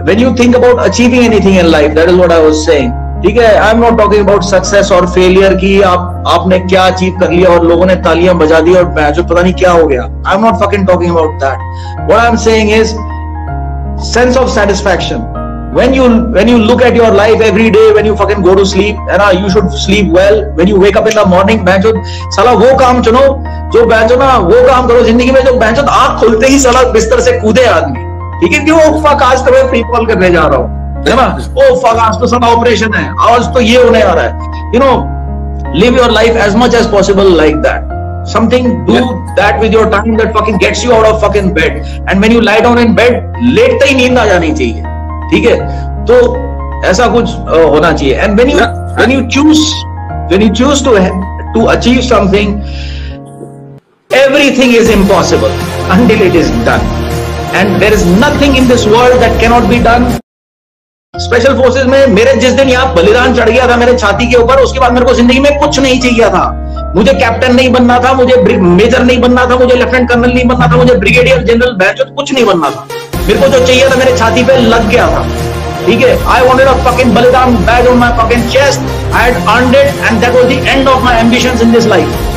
when you think about achieving anything in life, that is what I was saying. ठीक है, I am not talking about success और failure की आपने क्या achieve कर लिया और लोगों ने तालियां बजा दी और जो पता नहीं क्या हो गया. I am not fucking talking about that. What I am saying is sense of satisfaction. When you look at your life every day, when you fucking go to sleep, and you should sleep well. When you wake up in the morning, बैंचो साला वो काम चुनो जो बैंचो ना वो काम करो जिंदगी में जो बैंचो आंख खुलते ही साला बिस्तर से कूदे आदमी. ठीक है, क्यों फक आज तो मैं फ्री फॉल करने जा रहा हूँ, है ना. ओ फक आज तो साला ऑपरेशन है, आज तो ये होने आ रहा है. You know, live your life as much as possible like that. Something, do that with your time that fucking gets you out of fucking bed. And when you lie down in bed, लेटते ही नींद आ जानी चाहिए. ठीक है, तो ऐसा कुछ होना चाहिए. And when you choose to achieve something, everything is impossible until it is done. And there is nothing in this world that cannot be done. Special forces में मेरे जिस दिन यहाँ बलिदान चढ़ गया था मेरे छाती के ऊपर, उसके बाद मेरे को जिंदगी में कुछ नहीं चाहिए था. मुझे कैप्टन नहीं बनना था, मुझे मेजर नहीं बनना था, मुझे लेफ्टिनेंट कर्नल नहीं बनना था, मुझे ब्रिगेडियर जनरल बैच कुछ नहीं बनना था. मेरे को जो चाहिए था मेरे छाती पे लग गया था. ठीक है, I wanted a fucking Balidan badge on my fucking chest. I had earned it and that was the end of my ambitions in this life.